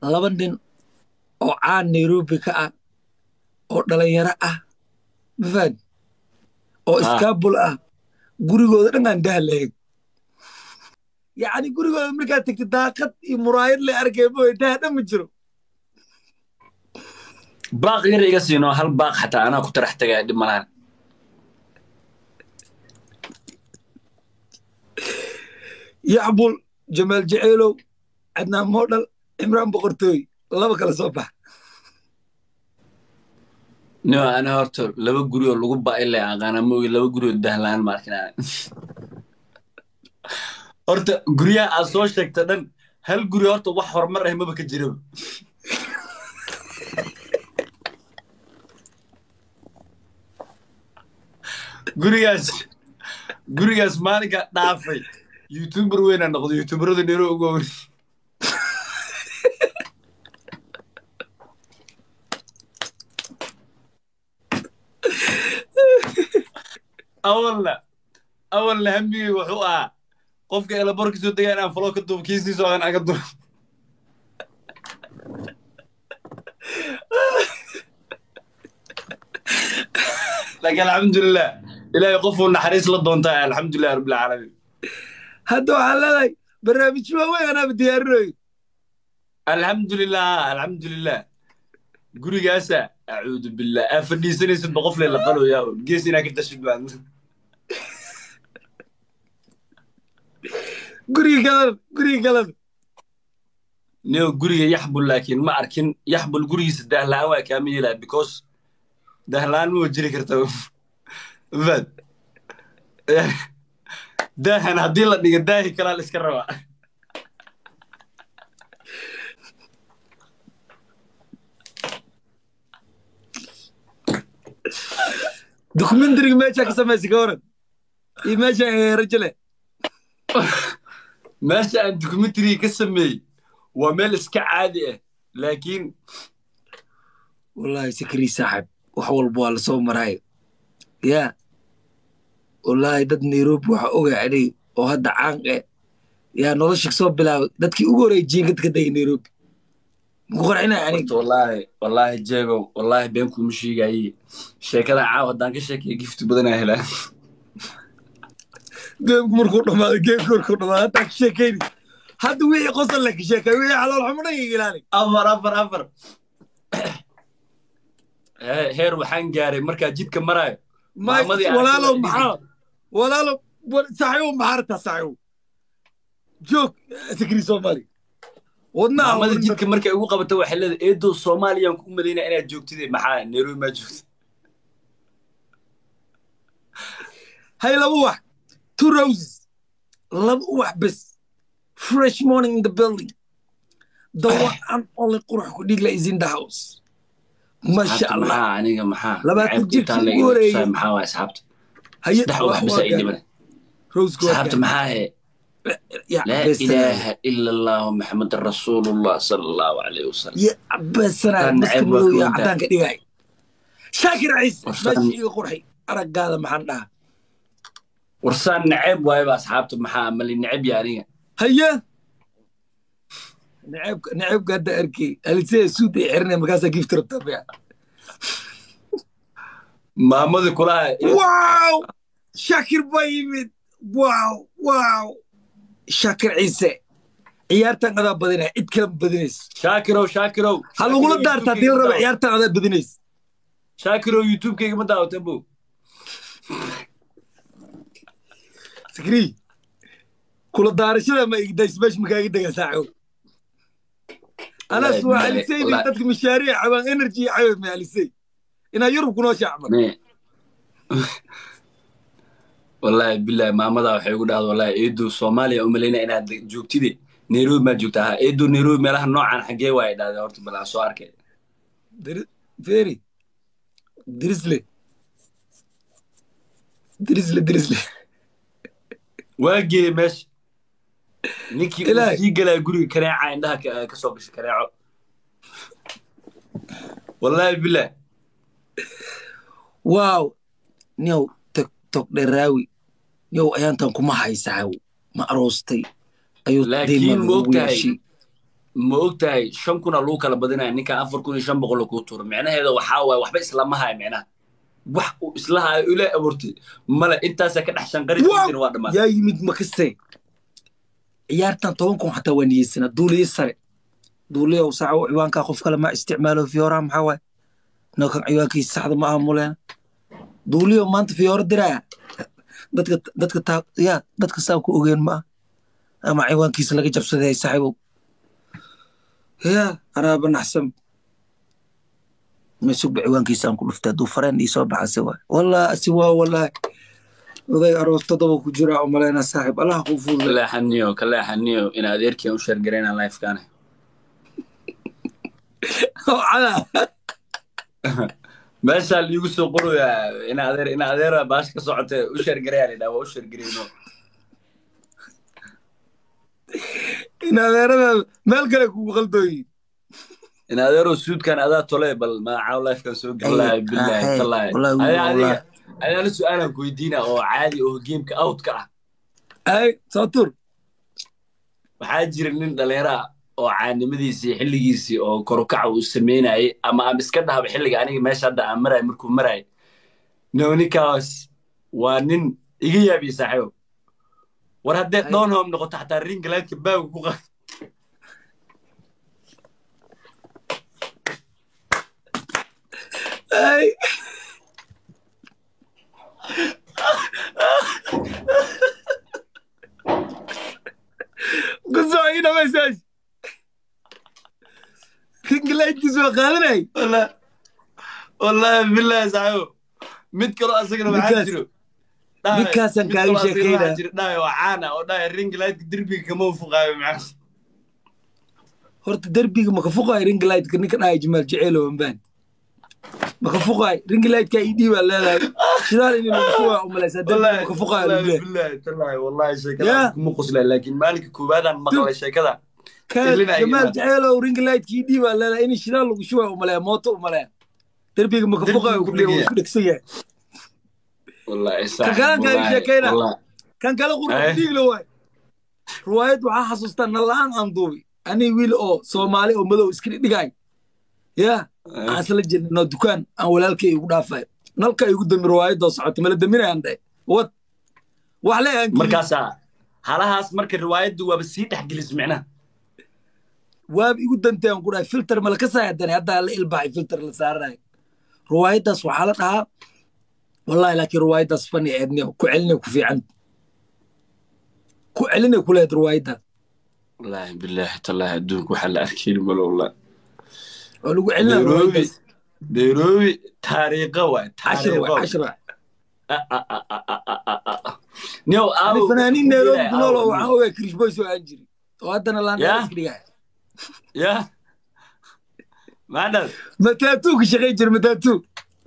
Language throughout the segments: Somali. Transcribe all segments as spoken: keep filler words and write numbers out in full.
laba nin oo caan Nairobi ka ah oo dhalinyaro ah mafahad oo ها iskaabul ah gurigooda dhan aan dah lahayn yacni gurigooda markaad tagtid daaqad iyo muraayad la arkay mooy dah dhan ma jiro باق غير يقصينو هل باق حتى أنا كنت رح تقعد ملان yacbul jamaal jaceylow cadnaan moodhal cimraan boqortooy laba kala soo bax نو أنا هرتو لو جريو لو بقى إلا أنا مو لو جريو دهلان ماركنا هرتو جريا أسوشك تدن هل جريو هرتو وحور مرة هم بكجرو جرياس جرياس مالك دافي يوتيوبر وين أنا قد يوتيوبر ذي نيرو أقول أولا أولا همي وحوها قفك إلى برك سو دقيقة أنا فلوك الدوب كيسي سو أنا أقدر لكن الحمد لله إلهي قفوا النحريس للدونتا الحمد لله رب العالمين hadda waxaan leedahay barnaamijyo waaweyn anaaba diyaarinayo الحمد لله الحمد لله قولي جاسا أعوذ بالله أفردي سنة سنة قفلة اللي قالوا يا جيسي أنا كنت أشد بعد gurigi gadan gurigi gadan نيو قولي يحبل لكن ما أركن يحبل قولي سده لا كاملة because دهلان مو جري كرتو فد ده أنا هدي لك نقداه كلا الإسكروا documentary meesha ka samaysi ka waran iyo meesha rajale ماشي عن دوكيومنتري كسمي ومال اسكا عادي لكن wallahi sikrii saaxib wax walba waa lasoo maraayo yaa wallahi dad nairobi waxa ogaa anay oo hadda caan eh yaa nolosha soo bilaabay dadkii ugu horreeyay jiingadka degay nairobi muku qorxinaya anig والله والله جيجو والله بينكم مشي جاي شيكada caawa hadaan ka sheekay gift badan ay helaan geemku markuu dhamaaday geemku markuu dhamaaday hadda ka sheekayni hadda wixii qosol la ka sheekay wixii xalool xumo dhan ilaali afar afar afar heer waxaan gaaray markaa jidka maraayo maamadii walaalo maxaa walaalo saaxiibo maxarta saaxiibo joog sikrii soomaali wadnaa maamadii jidka markay ugu qabato waxay leedahay eedo Soomaaliyan ku maleynaa inaad joogtid maxaa Nairobi ma joogtid hay laba wax two roses laba wax bes fresh morning in the building the one and only qurux ku dhigla is in the house ما شاء الله maxaa aniga maxaa لما تجيب تقولي maxaa waa asxaabta هي saddex wax bas ay dhiman روز جول asxaabta maxaa لا إله إلا الله محمد رسول الله صلى الله عليه وسلم يا بس أنا مسكين يا عدان كديجاي شاكر عيسى ماشي قرحي أرجع هذا محنها ورسان نعب واي بس أصحابته محا ملي نعب يعني هيا نعب نعب قد أركي اللي تسي سودي عرنا مكاسة كيف ترتبع محمد كلها واو شاكر بايمد واو واو شاكر عيسى عيارتان قدا بدينا عيد كلام بدينيس شاكرو شاكرو هل وقول دارتا ديل ربع عيارتان قدا بدينيس شاكرو يوتيوب كيف ما دعوت أبو سكري كل دارشنا ما يقدرش باش مكان يقدر يساعد أنا سوى علي سيدي تدك مشاريع عبان إنرجي عبان من علي سيدي إنا يرب كنوا شعبا والله بالله ما مضى وحيقول هذا والله إيدو صوماليا أملينا إنها جوكتي نيروبي ما جوكتها إيدو نيروبي مالها نوع عن حقي وايد هذا هورت بلا سوار كده در... فيري درسلي درسلي درسلي واجي ماشي نيكي في قلا يقولوا كراعة عندها كسوقش كراعة والله بالله واو نيو تك تك دراوي نيو أيانتان كما هاي ساعو ما أروستي أيو لكن وقتها ma ogtahay shan kuna lagu kala badinaya ninka afar kun iyo shan boqol kuu tuuro micnaheeda waxaa waaye waxba islama haya micnaha wax uu isla hayo ila abuurtay male intaasaa ka dhex shanqarintiisina waa dhammaan yaa yimid makastay ciyaartan toban kun xataa waa niyeysana duuliye sare duuliye uu saaco ciwaankaa qof kale ma isticmaalo fiyooraha maxaa waaye nookan ciwaankiisa saxda ma aamuleen duuliyo maanta fiyooro diraya dadka dadka taa yaa dadka saa ku ogeen ma ama ciwaankiisa laga jabsaday saaxiibow yaa anaaba naxsan ma sugba ciwaankiisa aan ku dhuftay hadduu fareen ii soo baxase waay wallah asi waa wallahi oday aroos toddoba ku jira oo maleyna saaxiib allaha kuu fududay kaleexaniyo kaleexaniyo in adeerkii u sheergarayna lifekaana cadaa meeshaa liigu soo qorayaa in adeer in adeera baasha ka socotay u sheergaraya la yidhaha waa u sheergarayno in adeerada meel kale kugu qaldooyin in adeero suudkan adaa tole bal magacaaw lifekan soo galahay billahi tallahi adiga adiga su'aalan ku weydiina oo caadi oo geemka outka ah ay soo tur waxaa jira nin dhalinyaro ah oo caanimadiisii xilligiisii oo korukaca uu sameynayay ama aan iska dhahaba xilliga aniga meesha hadda aan maraay markuu maraay nonikaas waa nin iga yaabiye saaxiibo war haddee downhome noqoto xataa ringlaadka baagu ku qa ay kusoo ina message ringlaadkiisa waa qaadanay والله والله بالله ساعو mid kale asagana waxa jiro ninkaasan kaaga sheekayna dhaay oo caana oo dhaay ring light derbiga kama fuqaayo macaan horta derbiga ma ka fuqaayo ring light ka ninka dhaay Jamaal Jaceyl oo baan ma ka fuqaayo ring light ka idii waa leedahay shidaal in lagu soo umalaysa derbiga ma ka fuqaayo billahi tallahi wallahi sheekada kuma qoslay laakiin maalinka koobaadaan maqlay sheekada Jamaal Jaceyl oo ring light ka idii waa leedahay in shidaal lagu soo umalay mooto umalay derbiga ma ka fuqaayo ku dhigsan yahay والله صح كان كان شكينا كان كلا قرب ديق لو واي روايد waxaa xasuustaa nalaan aan duubi ani wiil oo Soomaali oo madow iskri dhigay ya asla jirno dukaan aan walaalkay igu dhaafay nalka igu damir riwaayado socoto mala daminayaan day wad wax la aan markaas halahaas markii riwaayadu waaba sii dhaxgelis micna waab igu dantay aan ku dhaay filter mala ka saayadanay hadda la ilbaaxay filter la saaray riwaayadaas waxa la dhahaa والله لكن روايدة صفني عدني كعلني وكفي عند كعلني كلها روايدة والله بالله تالله دونك وحل أركين ولا والله ولو علنا نيروبي نيروبي تاريخة واحد عشرة عشرة نيو أنا فنانين نيروبي كنولو وعاوي كريش بويس وأنجري وهذا أنا لا يا يا معنا متاتوك شغيجر متاتوك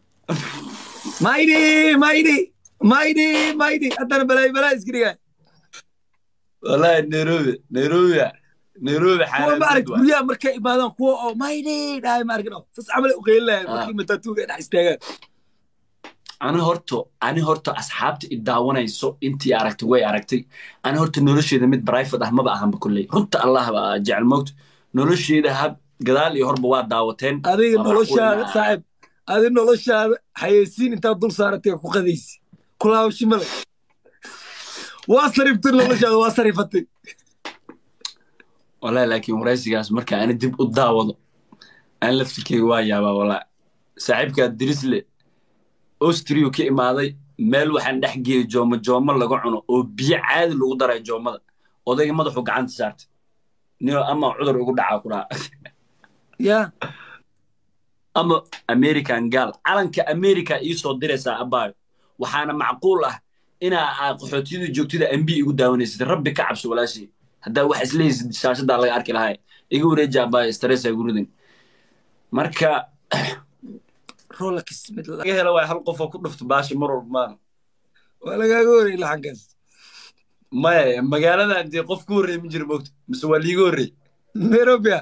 مايدي مايدي مايدي مايدي أنا بلاي بلاي إسكريجا والله نيروبي نيروبي نيروبي حالا هو ما أعرف بيا مركي بعدين هو مايدي ده ما أعرف نو بس عمل أقول له مركي متاتوك أنا إستاجر أنا هرتو أنا هرتو أصحابتي الدعوانة يسوع أنتي عرفتي ويا عرفتي أنا هرتو نورشي ده ميت برايفت ده ما بقى هم بكلي رت الله بقى جعل الموت نورشي ده هب قدال يهرب واد دعوتين هذه نورشة صعب هذه نورشة حيسين أنت تدور صارت يا قديس كلها وش ملك واصرفت نورشة واصرفتي والله لكن ورئيس جاس مركا أنا دب الدعوة أنا لفتكي وايا والله صاحبك الدرس لي أستريو كي ماضي مال وحن نحكي جوم جوم الله قعنو وبيع عاد اللي قدر جوم هذا وده ما ضحك عن سارت نيو أما عذر يقول دعاء يا أما أمريكان قال علن كأمريكا يصود دراسة أباي وحنا معقولة إنا قحوتيدو جوكتيدا إم بي يقول داونيس ربي كعبس ولا شيء هذا واحد ليس شاشة ده الله يارك لهاي يقول رجع باي استرس يقولون دين مركا رولك اسم الله إيه لو يحلقوا فوق نفط باش مرور مان ولا قوري لحقس ما مقالة عندي قف كوري من جربوت مسوى لي قوري نيروبيا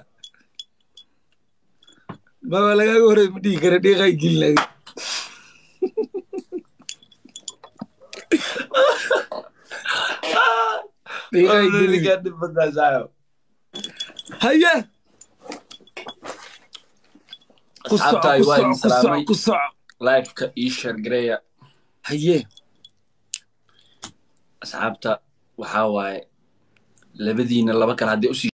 ما ولا قوري بدي كردي غاي جيل دي غاي جيل قاعد بدنا زايو هيا ku soco asxaabtaay ku waa soco idin ku soco salaamay ku soco live-ka ii share gareeya haye asxaabta waxaa waaye labadiina laba kale haddii usii